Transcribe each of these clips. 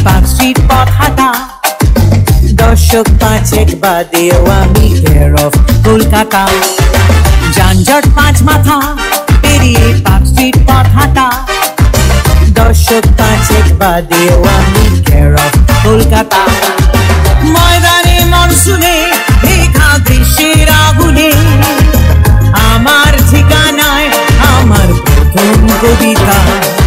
Park street পথ হাঁটা, দশক পাঁচেক বাদেও আমি কেয়ার অফ কলকাতা। যানজট পাঁচ মাথা পেরিয়ে পার্ক স্ট্রিট পথ হাঁটা, দশক পাঁচেক বাদেও আমি কেয়ার অফ কলকাতা। ময়দানে মনসুনে দেখা দৃশ্যের আগুনে, আমার ঠিকানায় আমার প্রথম কবিতা।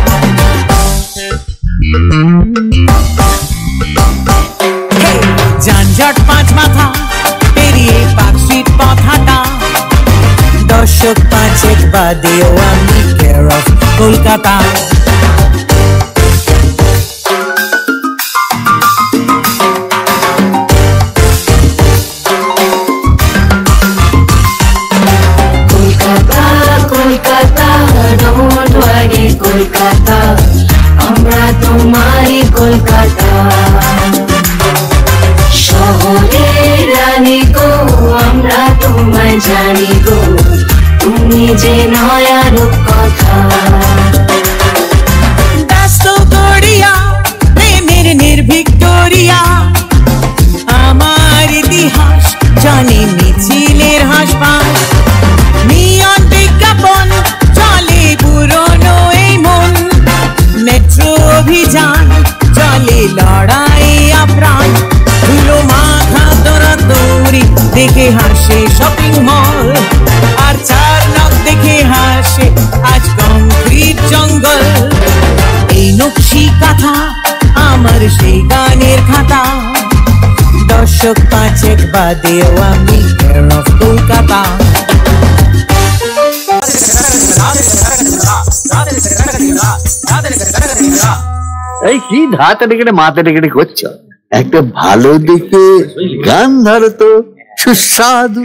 যানজট পাঁচ মাথা পেরিয়ে পার্ক স্ট্রিট পথ হাঁটা, দশক পাঁচেক বাদেও আমি care of Kolkata. Kolkata don't worry Kolkata, আমরা তোমারই কলকাতা। শহরের রানী গো আমরা তোমায় জানি গো, তুমি যে নয়া রূপকথা। ব্যস্ত গড়িয়া প্রেমের নির্ভিক্টোরিয়া, আমার ইতিহাস জানে মিছিলের হাসপাস। নিয়ন বিজ্ঞাপন চলে পুরনো এই মন, মেট্রো অভিযান চলে লড়াই আপ্রাণ। ধুলো মাথা দৌড়াদৌড়ি দেখে হাসে শপিং মল, আর চার নখ দেখে হাসে আজ কংক্রিট জঙ্গল। এই নকশি কাঁথা আমার সেই গানের খাতা, দশক পাঁচেক বাদেও আমি কেয়ার অফ কলকাতা। এই কি ধাতে ডেকে মাথা ডেকে করছো? একটা ভালো দেখে গান ধরো তো, সুস্বাদু।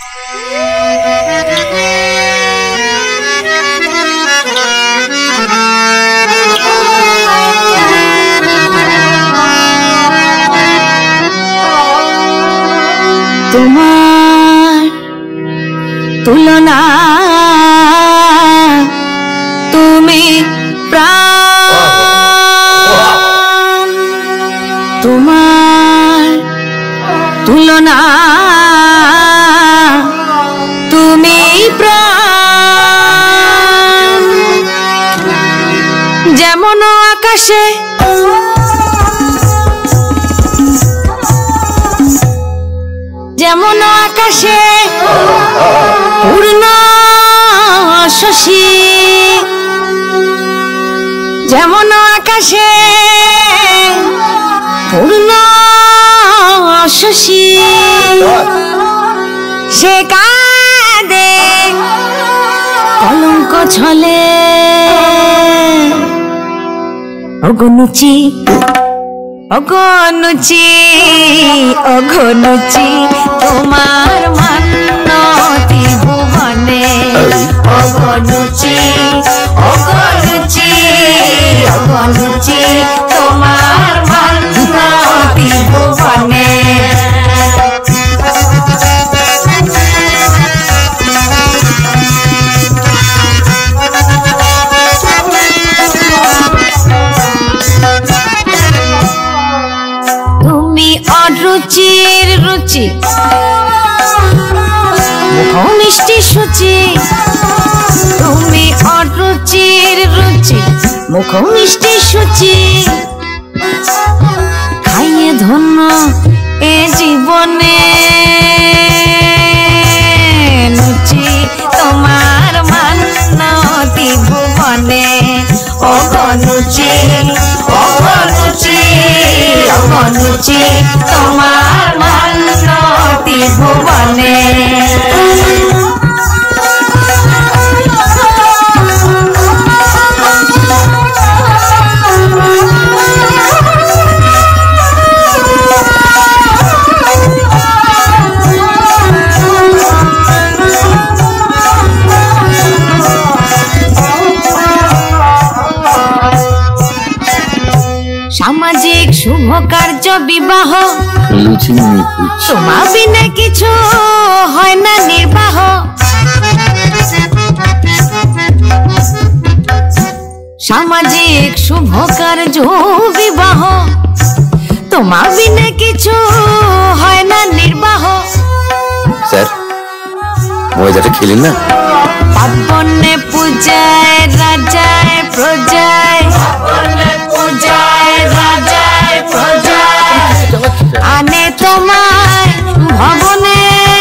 তোমার তুলনা তুমি প্রাণ, তোমার তুলনা তুমি প্রাণ। যেমন আকাশে যেমন আকাশে পূর্ণ শশী, যেমন আকাশে পূর্ণ শশী, সে কাঁদে কলঙ্ক ছলে। অগনুচি অগনুচি অগনুচি তোমার মান্যতি ভুবনে। অগনুচি অগনুচি অগনুচি তোমার মান্যতি ভুবনে। অরুচির রুচি মুখ মিষ্টি সুচি, তুমি অরুচির রুচি মুখ মিষ্টি সুচি। খাইয়ে ধন্য এ জীবনে, নুচি তোমার মান্যতি ভুবনে। অগনুচি অগনুচি অগনুচি তোমার মান্যতি ভুবনে। সামাজিক শুভ কার্য বিবাহ, তোমা বিনে কিছু হয় না নির্বাহ। সামাজিক শুভ কার্য বিবাহ, তোমা বিনে কিছু হয় না নির্বাহ। স্যার মজাটা খেলেন না? পাবনে পূজায় রাজায় প্রজায়, পূজায় রাজায় প্রজায় আনে তোমায় ভবনে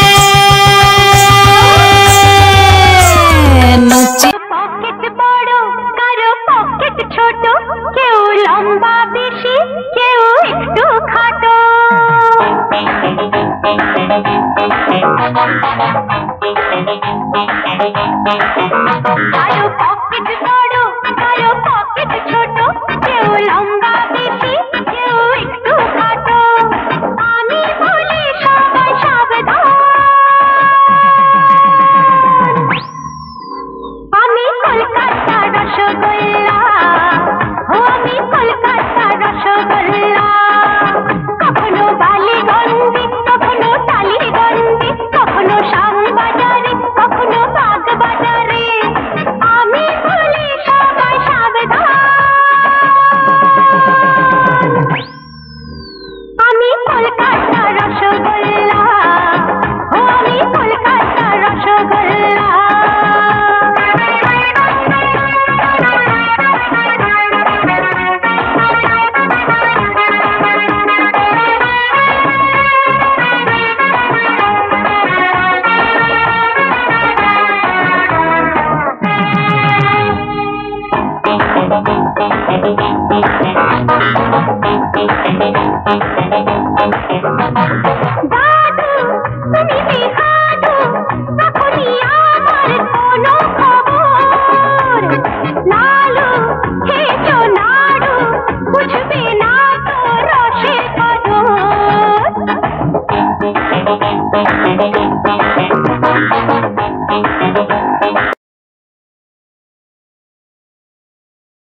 নচি। পকেট বড় কারো পকেট ছোট, কেউ লম্বা বেশি কেউ একটু খাটো। কারো পকেট বড় কারো পকেট ছোট, কেউ লম্বা বেশি কেউ একটু খাটো। আমি বলি সবাই সাবধান, আমি কলকাতা রসগোল্লা, ও আমি কলকাতা রসগোল্লা। কখনো বালিগঞ্জে কখনো টালিগঞ্জে কখনো শ্যামবাজারে কখনো বাগবাজারে, আমি বলি সবাই সাবধান, আমি কলকাতা রসগোল্লা, ও আমি কলকাতা রসগোল্লা। দাদু তুমি বেহাদু, তখনই আমার কোনো খবর। লালু খেয়েছো নাড়ু, বুঝবে না তো রসের কদর।